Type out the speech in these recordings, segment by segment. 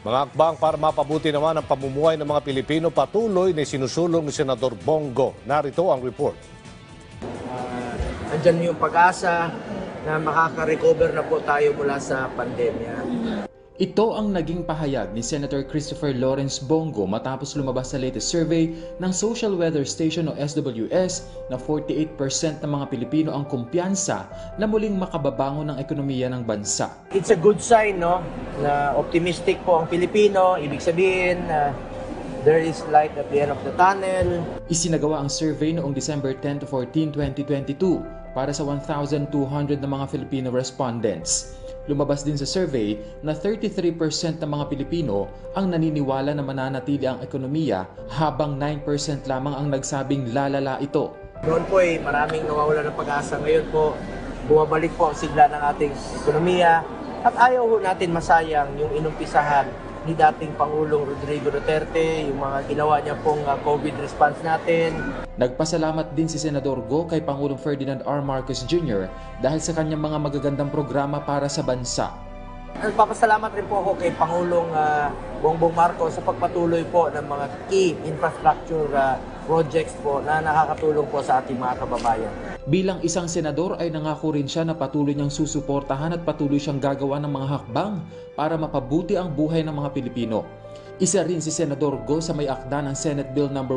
Mga akbang para mapabuti naman ang pamumuhay ng mga Pilipino patuloy na sinusulong ni Senador Bongo. Narito ang report. Andyan yung pag-asa na makaka-recover na po tayo mula sa pandemya. Ito ang naging pahayag ni Senator Christopher Lawrence Bongo matapos lumabas sa latest survey ng Social Weather Station o SWS na 48% ng mga Pilipino ang kumpiyansa na muling makababangon ng ekonomiya ng bansa. It's a good sign, no? Na optimistic po ang Pilipino. Ibig sabihin, there is light at the end of the tunnel. Isinagawa ang survey noong December 10 to 14, 2022 para sa 1,200 na mga Filipino respondents. Lumabas din sa survey na 33% ng mga Pilipino ang naniniwala na mananatili ang ekonomiya habang 9% lamang ang nagsabing lalala ito. Noon po maraming nawawala ng pag-asa. Ngayon po, bumabalik po ang sigla ng ating ekonomiya at ayaw ho natin masayang yung inumpisahan ni dating Pangulong Rodrigo Duterte, yung mga ginawa niya pong COVID response natin. Nagpasalamat din si Senador Go kay Pangulong Ferdinand R. Marcos Jr. dahil sa kanyang mga magagandang programa para sa bansa. Nagpapasalamat rin po ako kay Pangulong Bongbong Marcos sa pagpatuloy po ng mga key infrastructure projects po na nakakatulong po sa ating mga kababayan. Bilang isang senador ay nangako rin siya na patuloy niyang susuportahan at patuloy siyang gagawa ng mga hakbang para mapabuti ang buhay ng mga Pilipino. Isa rin si Senador Go sa may akda ng Senate Bill No.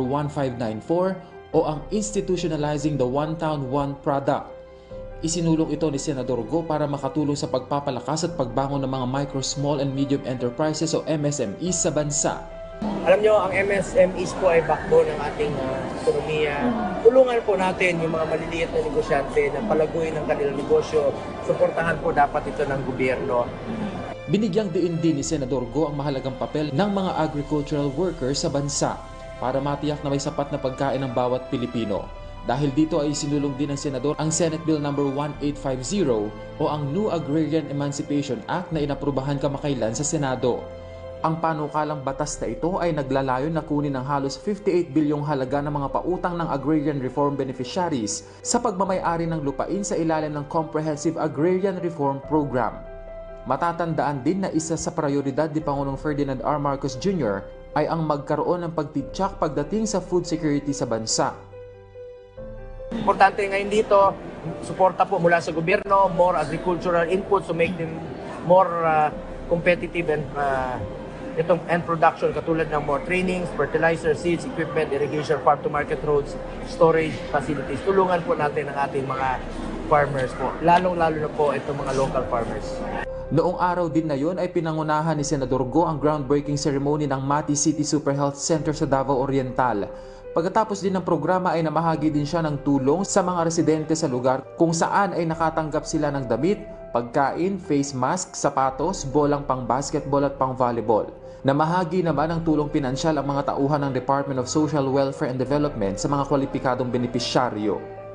1594 o ang Institutionalizing the One Town, One Product. Isinulong ito ni Senador Go para makatulong sa pagpapalakas at pagbangon ng mga micro, small and medium enterprises o MSMEs sa bansa. Alam nyo, ang MSMEs po ay backbone ng ating ekonomiya. Tulungan po natin yung mga maliliit na negosyante na palaguin ang kanilang negosyo. Suportahan po dapat ito ng gobyerno. Binigyang diin din ni Senador Go ang mahalagang papel ng mga agricultural workers sa bansa para matiyak na may sapat na pagkain ng bawat Pilipino. Dahil dito ay sinulong din ng Senador ang Senate Bill No. 1850 o ang New Agrarian Emancipation Act na inaprubahan kamakailan sa Senado. Ang panukalang batas na ito ay naglalayon na kunin ng halos 58 bilyong halaga ng mga pautang ng agrarian reform beneficiaries sa pagmamay-ari ng lupain sa ilalim ng Comprehensive Agrarian Reform Program. Matatandaan din na isa sa prioridad ni Pangulong Ferdinand R. Marcos Jr. ay ang magkaroon ng pagtityak pagdating sa food security sa bansa. Importante ngayon dito, suporta po mula sa gobyerno, more agricultural inputs to make them more competitive and production, katulad ng more trainings, fertilizer, seeds, equipment, irrigation, farm-to-market roads, storage facilities. Tulungan po natin ang ating mga farmers po, lalong-lalo na po itong mga local farmers. Noong araw din na yon ay pinangunahan ni Senador Go ang groundbreaking ceremony ng Mati City Super Health Center sa Davao Oriental. Pagkatapos din ng programa ay namahagi din siya ng tulong sa mga residente sa lugar kung saan ay nakatanggap sila ng damit, pagkain, face mask, sapatos, bolang pang basketball at pang volleyball. Namahagi naman ng tulong pinansyal ang mga tauhan ng Department of Social Welfare and Development sa mga kwalipikadong benepisyaryo.